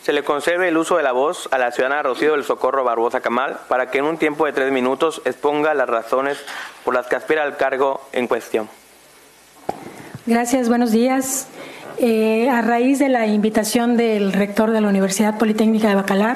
Se le concede el uso de la voz a la ciudadana Rocío del Socorro Barbosa Camal para que en un tiempo de 3 minutos exponga las razones por las que aspira al cargo en cuestión. Gracias, buenos días. A raíz de la invitación del rector de la Universidad Politécnica de Bacalar,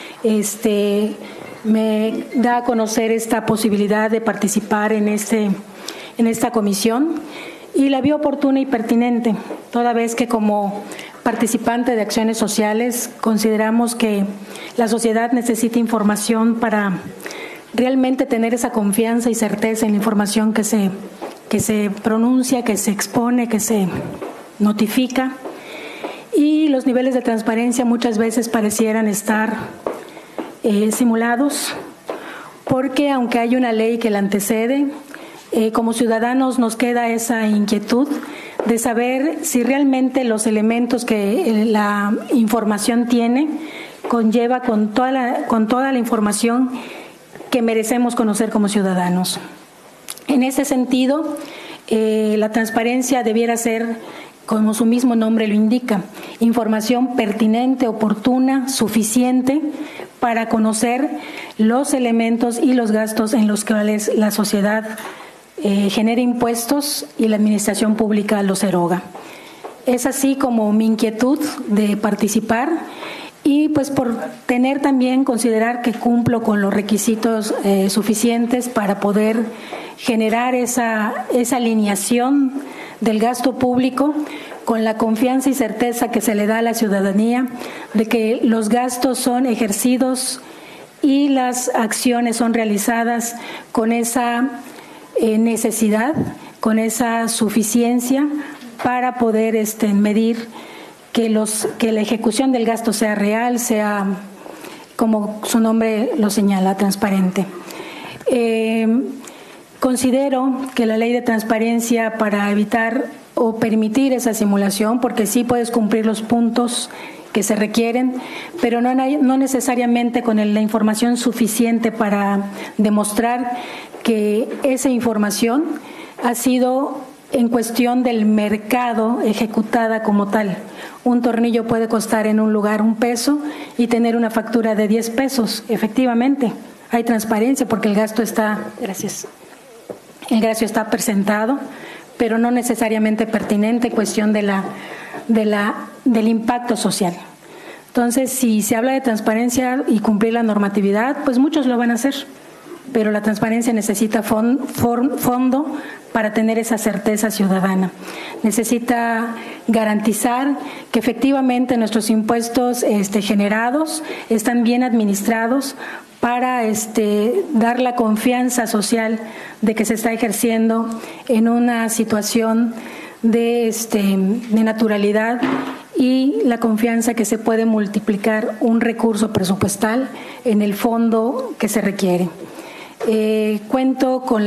me da a conocer esta posibilidad de participar en esta comisión y la vi oportuna y pertinente, toda vez que como participante de acciones sociales consideramos que la sociedad necesita información para realmente tener esa confianza y certeza en la información que se pronuncia, que se expone, que se notifica, y los niveles de transparencia muchas veces parecieran estar simulados, porque aunque hay una ley que la antecede, como ciudadanos nos queda esa inquietud de saber si realmente los elementos que la información tiene conlleva con toda la información que merecemos conocer como ciudadanos. En ese sentido, la transparencia debiera ser, como su mismo nombre lo indica, información pertinente, oportuna, suficiente para conocer los elementos y los gastos en los cuales la sociedad genera impuestos y la administración pública los eroga. Es así como mi inquietud de participar y pues por tener también, considerar que cumplo con los requisitos suficientes para poder generar esa alineación del gasto público con la confianza y certeza que se le da a la ciudadanía de que los gastos son ejercidos y las acciones son realizadas con esa necesidad, con esa suficiencia para poder medir que la ejecución del gasto sea real, sea, como su nombre lo señala, transparente. Considero que la ley de transparencia, para evitar o permitir esa simulación, porque sí puedes cumplir los puntos que se requieren, pero no necesariamente con la información suficiente para demostrar que esa información ha sido en cuestión del mercado ejecutada como tal. Un tornillo puede costar en un lugar $1 y tener una factura de $10. Efectivamente, hay transparencia porque el gasto está, el gasto está presentado, pero no necesariamente pertinente en cuestión del impacto social. Entonces, si se habla de transparencia y cumplir la normatividad, pues muchos lo van a hacer, pero la transparencia necesita fondo para tener esa certeza ciudadana. Necesita garantizar que efectivamente nuestros impuestos generados están bien administrados para dar la confianza social de que se está ejerciendo en una situación de naturalidad y la confianza que se puede multiplicar un recurso presupuestal en el fondo que se requiere. Cuento con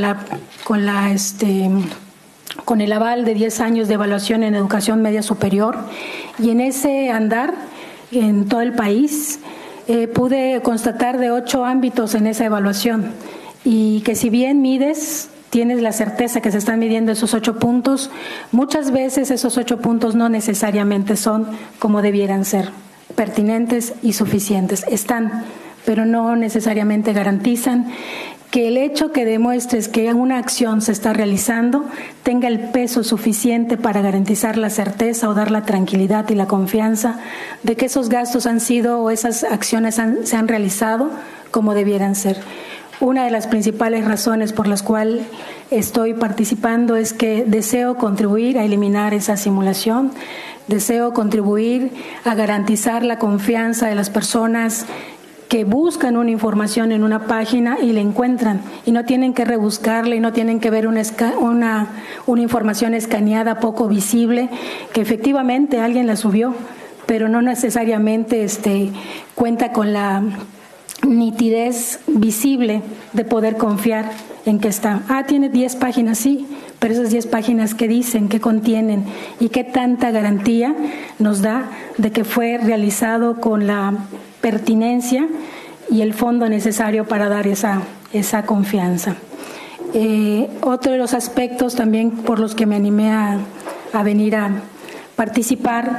el aval de 10 años de evaluación en educación media superior y en ese andar en todo el país pude constatar de 8 ámbitos en esa evaluación y que si bien tienes la certeza que se están midiendo esos 8 puntos, muchas veces esos 8 puntos no necesariamente son como debieran ser, pertinentes y suficientes. Están, pero no necesariamente garantizan que el hecho que demuestres que una acción se está realizando tenga el peso suficiente para garantizar la certeza o dar la tranquilidad y la confianza de que esos gastos han sido o esas acciones se han realizado como debieran ser. Una de las principales razones por las cuales estoy participando es que deseo contribuir a eliminar esa simulación, deseo contribuir a garantizar la confianza de las personas que buscan una información en una página y la encuentran y no tienen que rebuscarla y no tienen que ver una información escaneada poco visible que efectivamente alguien la subió, pero no necesariamente cuenta con la nitidez visible de poder confiar en que está. Tiene 10 páginas, sí, pero esas 10 páginas ¿qué dicen, qué contienen y qué tanta garantía nos da de que fue realizado con la pertinencia y el fondo necesario para dar esa confianza? Otro de los aspectos también por los que me animé a venir a participar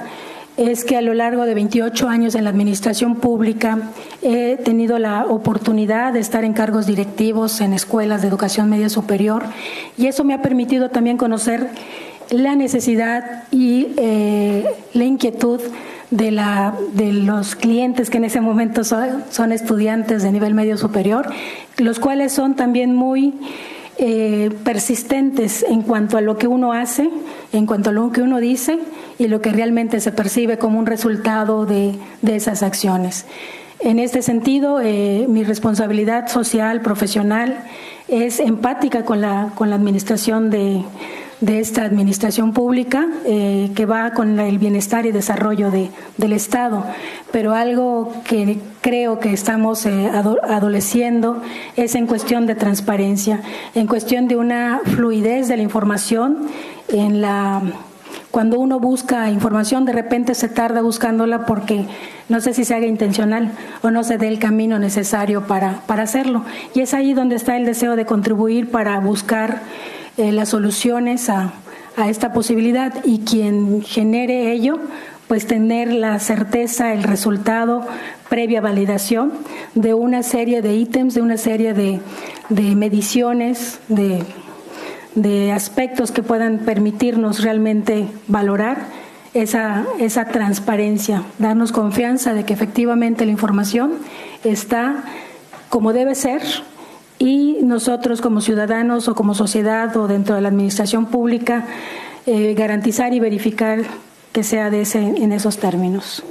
es que a lo largo de 28 años en la administración pública he tenido la oportunidad de estar en cargos directivos en escuelas de educación media superior, y eso me ha permitido también conocer la necesidad y la inquietud de los clientes que en ese momento son estudiantes de nivel medio superior, los cuales son también muy persistentes en cuanto a lo que uno hace, en cuanto a lo que uno dice y lo que realmente se percibe como un resultado de esas acciones. En este sentido, mi responsabilidad social, profesional, es empática con la administración de esta administración pública, que va con el bienestar y desarrollo del Estado. Pero algo que creo que estamos adoleciendo es en cuestión de transparencia, en cuestión de una fluidez de la información. Cuando uno busca información, de repente se tarda buscándola porque no sé si se haga intencional o no se dé el camino necesario para hacerlo. Y es ahí donde está el deseo de contribuir para buscar las soluciones a esta posibilidad, y quien genere ello, pues tener la certeza, el resultado previa validación de una serie de ítems, de una serie de mediciones, de aspectos que puedan permitirnos realmente valorar esa transparencia, darnos confianza de que efectivamente la información está como debe ser, y nosotros como ciudadanos o como sociedad o dentro de la administración pública garantizar y verificar que sea en esos términos.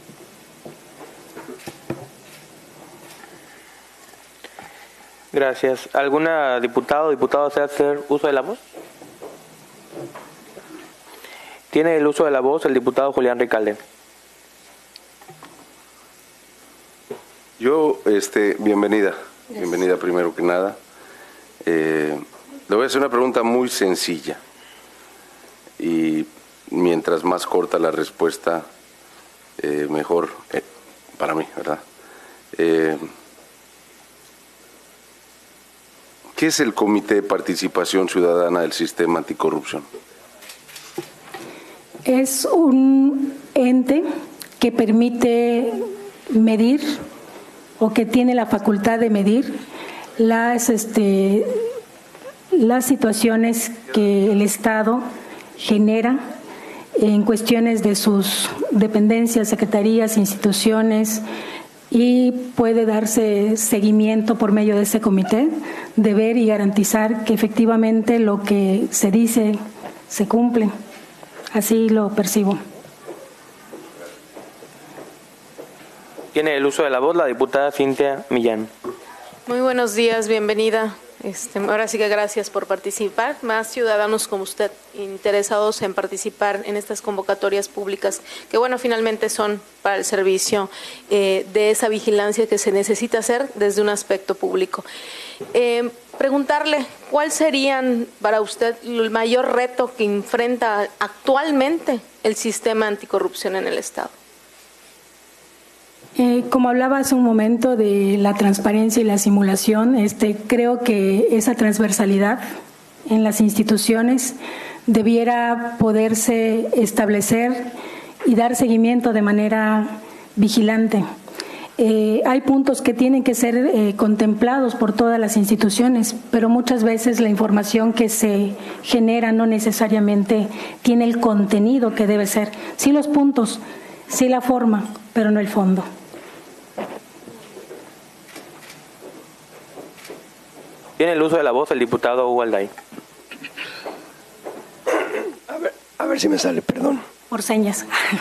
Gracias. ¿Alguna diputada o diputado desea hacer uso de la voz? Tiene el uso de la voz el diputado Julián Ricalde. Bienvenida. Bienvenida primero que nada. Le voy a hacer una pregunta muy sencilla y mientras más corta la respuesta, mejor para mí, ¿verdad? ¿Qué es el Comité de Participación Ciudadana del Sistema Anticorrupción? Es un ente que permite medir o que tiene la facultad de medir las situaciones que el Estado genera en cuestiones de sus dependencias, secretarías, instituciones, y puede darse seguimiento por medio de ese comité, de ver y garantizar que efectivamente lo que se dice se cumple. Así lo percibo. Tiene el uso de la voz la diputada Cintia Millán. Muy buenos días, bienvenida. Ahora sí que gracias por participar. Más ciudadanos como usted interesados en participar en estas convocatorias públicas, que bueno, finalmente son para el servicio de esa vigilancia que se necesita hacer desde un aspecto público. Preguntarle, ¿cuál serían para usted el mayor reto que enfrenta actualmente el sistema anticorrupción en el Estado? Como hablaba hace un momento de la transparencia y la simulación, creo que esa transversalidad en las instituciones debiera poderse establecer y dar seguimiento de manera vigilante. Hay puntos que tienen que ser contemplados por todas las instituciones, pero muchas veces la información que se genera no necesariamente tiene el contenido que debe ser. Sí los puntos, sí la forma, pero no el fondo. Tiene el uso de la voz el diputado Hugo Alday. A ver si me sale, perdón. Por señas.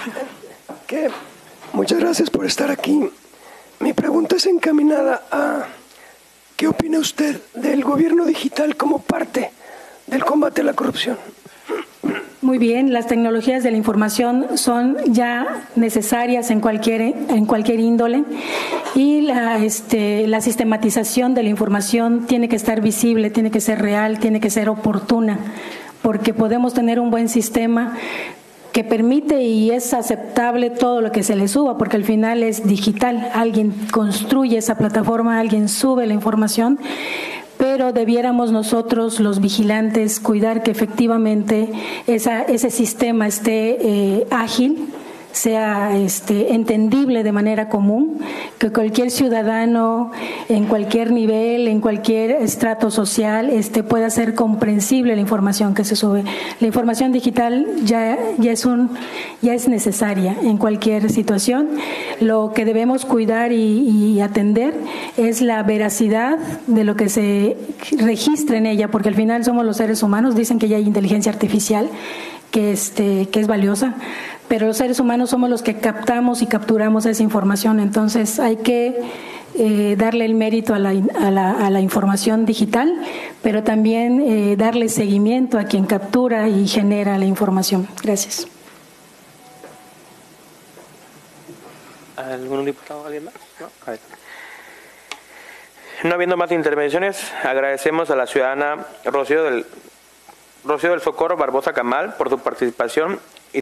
Muchas gracias por estar aquí. Mi pregunta es encaminada a ¿qué opina usted del gobierno digital como parte del combate a la corrupción? Muy bien, las tecnologías de la información son ya necesarias en cualquier índole, y la sistematización de la información tiene que estar visible, tiene que ser real, tiene que ser oportuna, porque podemos tener un buen sistema que permite y es aceptable todo lo que se le suba, porque al final es digital, alguien construye esa plataforma, alguien sube la información, pero debiéramos nosotros, los vigilantes, cuidar que efectivamente ese sistema esté ágil, sea entendible de manera común, que cualquier ciudadano en cualquier nivel, en cualquier estrato social, pueda ser comprensible la información que se sube. La información digital ya es necesaria en cualquier situación. Lo que debemos cuidar y atender es la veracidad de lo que se registra en ella, porque al final somos los seres humanos. Dicen que ya hay inteligencia artificial que es valiosa, pero los seres humanos somos los que captamos y capturamos esa información. Entonces hay que darle el mérito a la información digital, pero también darle seguimiento a quien captura y genera la información. Gracias. ¿Algún diputado? ¿Alguien más? No. A ver. No habiendo más intervenciones, agradecemos a la ciudadana Rocío del Socorro Barbosa Camal por su participación